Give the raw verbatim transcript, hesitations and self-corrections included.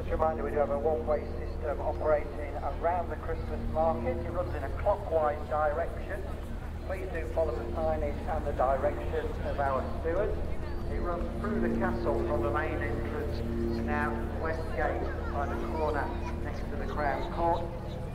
a reminder, we do have a one-way system operating around the Christmas market. It runs in a clockwise direction. Please do follow the signage and the directions of our stewards. It runs through the castle from the main entrance to now the west gate by the corner next to the Crown Court.